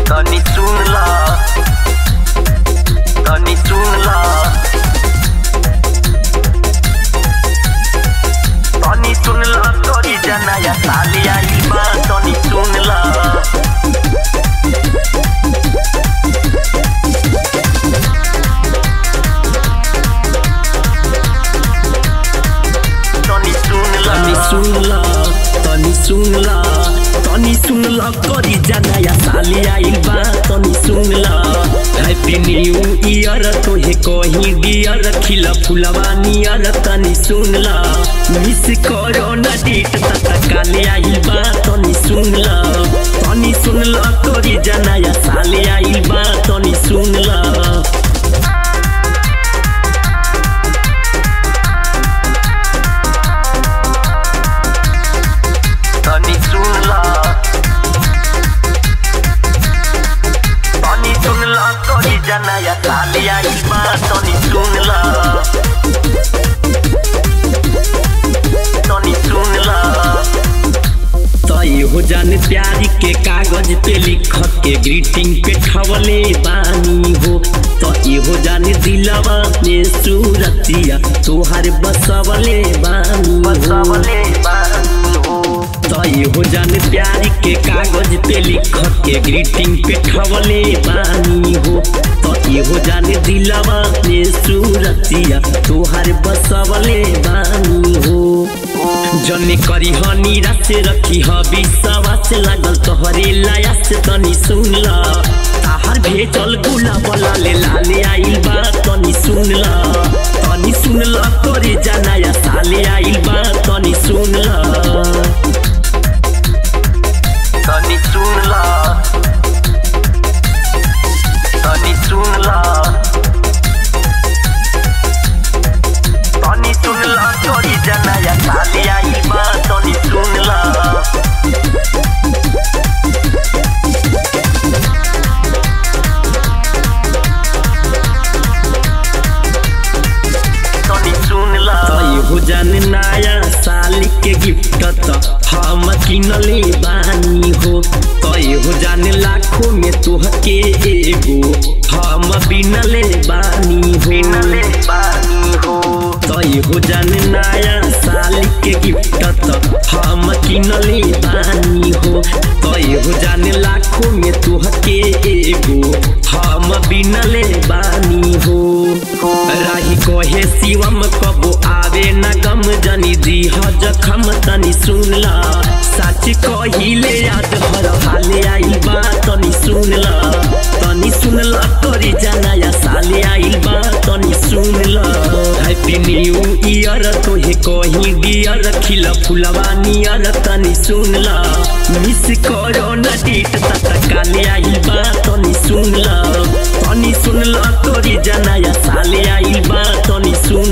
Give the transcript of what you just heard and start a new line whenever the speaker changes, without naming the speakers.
तनी सुन ला, तनी सुन ला, तनी सुन ला तोरी जनाया साली आई बा, तनी सुन ला। तनी सुन ला तोरी जनाया साली आई बा, तनी सुन ला। हैप्पी न्यू ईयर तोहे कहीं डियर, खिला फुलवा नियर, तनी सुन ला। मिस करो ना डेट तत्काल आई बा, तनी सुन ला। तनी सुन ला तोरी जनाया साली आई बा, तनी सुन ला। जनाया साली आई बा, तनी सुन ला, तनी सुन ला। तई हो जाने प्यार के कागज पे लिखत के ग्रीटिंग पे ठवले बानी हो। तई हो जाने दिलवा में सूरतिया तोहर बसवले बानी, बसवले बानी हो। तई हो जाने प्यार के कागज पे लिखत के ग्रीटिंग पे ठवले बानी हो। तई हो जाने दिलवा में सूरतिया तोहर बसवले बानी हो। जने करी हनीरा से रखी ह विश्वास, लागल तोहरे लाया से तनी सुन ला। ताहर भेजल गुलाब लाले लाले आइल बा, तनी सुन ला। तनी सुन ला तोरे जनाया साले आइल बा, तनी सुन ला, तनी सुन ला, तनी सुन ला, तनी सुन ला तोरी जनाया साली आई बा, तनी सुन ला। तनी सुन ला हो जाने नया साल के गिफ्ट त हम किनले बानी हो। तय हो जाने लाखों में तोहके एगो हम बिनले बानी हो, बिनले बानी हो। तय हो जाने नया साल के गिफ्ट त हम किनले बानी हो। तय हो जाने लाखों में तोहके एगो हम बिनले बानी हो। राही कहे शिवम कबो आवे न गम, जनी दीह जखम, तनी सुन ला। सच कहिले याद हर हाले आई बा, तनी सुन ला। तनी सुन ला तोरी जनाया साले आई बा, तनी सुन ला। हैप्पी न्यू ईयर तोहे कहीं डियर, खिला फुलवा नियर, तनी सुन ला। मिस करो ना डेट तत्काल आई बा, तनी सुन ला। तनी सुन ला तोरी जनाया साले आई बा, तनी सुन